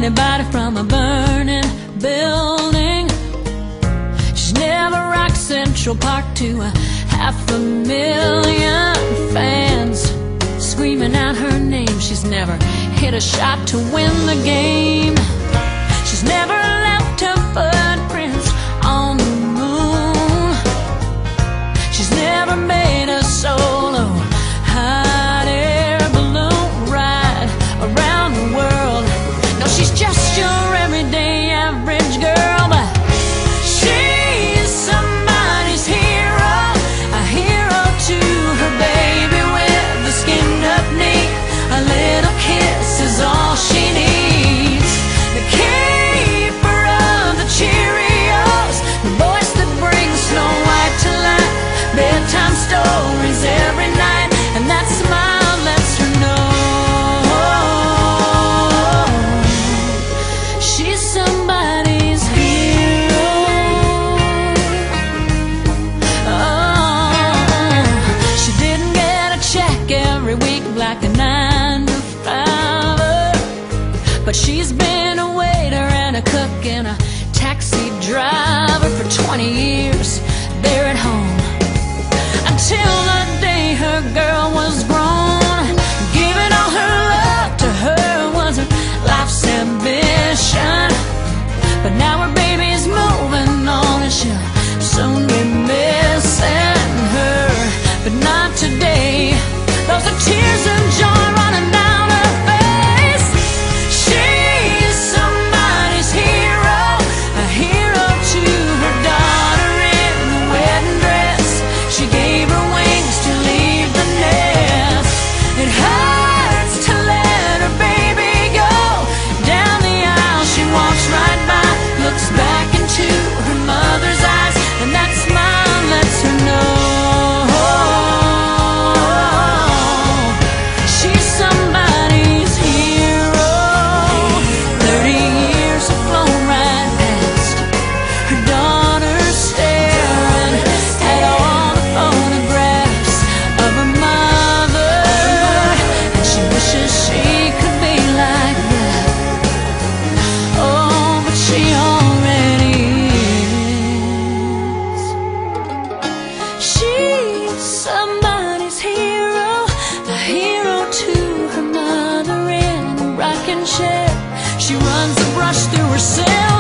anybody from a burning building. She's never rocked Central Park to a 500,000 fans screaming out her name. She's never hit a shot to win the game. She's never left her footprints on the moon. She's never made a solo hot air balloon ride around the world. No, she's just your everyday average girl, but she's somebody's hero, a hero to her baby with a skinned-up knee. A little kiss is all she needs. The keeper of the Cheerios, the voice that brings Snow White to life. Bedtime stories every night, and that smile lets her know she's somebody's hero. Oh, she didn't get a check every week like a 9-to-5er, but she's been a waiter and a cook and a taxi driver for 20 years there at home. Until the day her girl was grown, giving all her love to her was her life's ambition. But now her baby's moving on and she'll soon be missing her. But not today. Those are tears of joy running down her face. She's somebody's hero, a hero to her daughter in the wedding dress. She gave her wings to leave the nest. It hurts to let her baby go. Down the aisle she walks right by, looks back into her mother's eyes, and that smile lets her know she's somebody's hero. 30 years have flown right past, her daughter staring at all the photographs of her mother, and she wishes she could be like that. Oh, but she already is. She's somebody's hero, a hero to her mother in a rocking chair. She runs a brush through herself